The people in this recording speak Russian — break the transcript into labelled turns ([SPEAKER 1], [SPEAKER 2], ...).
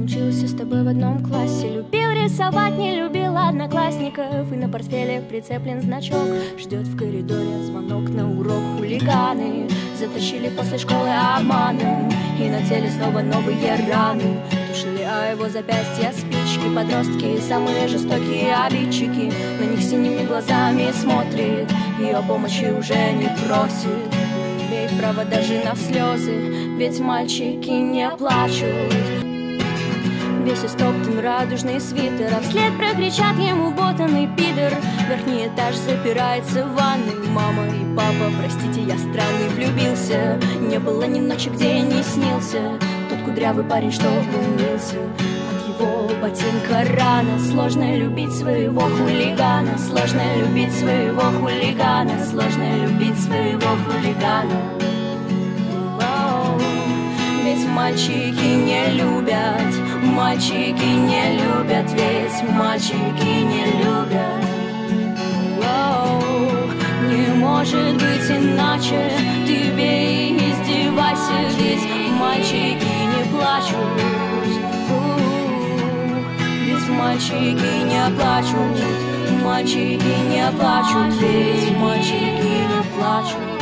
[SPEAKER 1] Он учился с тобой в одном классе, любил рисовать, не любил одноклассников, и на портфеле прицеплен значок. Ждет в коридоре звонок на урок. Хулиганы затащили после школы обманом, и на теле снова новые раны. Тушили о его запястья спички. Подростки самые жестокие обидчики. На них синими глазами смотрит, и о помощи уже не просит. Не имеет права даже на слезы, ведь мальчики не плачут. Весь истоптан радужный свитер, а вслед прокричат ему ботаный пидор. Верхний этаж запирается в ванной. Мама и папа, простите, я странный, влюбился. Не было ни ночи, где я не снился тот кудрявый парень, что умылся. От его ботинка рана. Сложно любить своего хулигана. Сложно любить своего хулигана. Сложно любить своего хулигана. Ведь мальчики не любят, мальчики не любят, ведь мальчики не любят. Не может быть иначе, ты бей и издевайся, ведь мальчики не плачут. Ведь мальчики не плачут, мальчики не плачут, ведь мальчики не плачут.